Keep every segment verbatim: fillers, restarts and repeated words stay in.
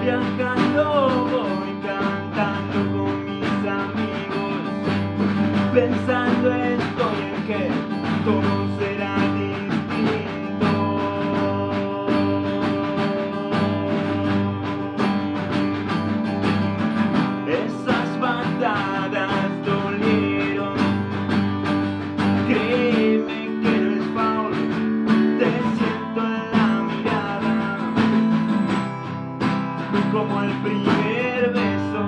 Viajando voy cantando con mis amigos, pensando estoy en que todo será distinto. Esas batadas dolieron, créeme que no es faul, te siento en la mirada, como el primer beso.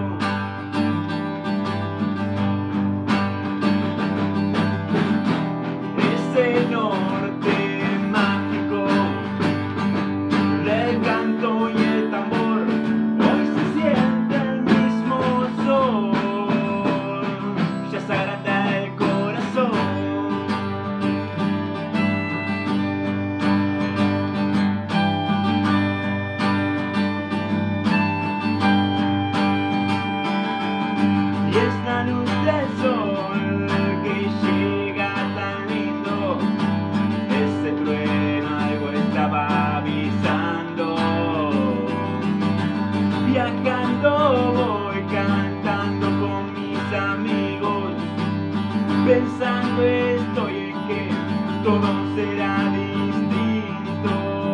Ese norte mágico del canto y el tambor, hoy se siente el mismo sol, ya se agranda el corazón. Y es la luz del sol que llega tan lindo, ese trueno algo estaba avisando. Viajando voy cantando con mis amigos, pensando estoy en que todo será distinto.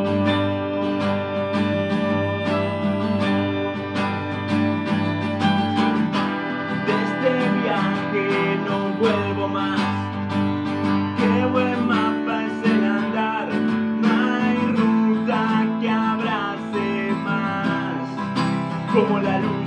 Que no vuelvo más, qué buen mapa es el andar, no hay ruta que abrace más como la luz.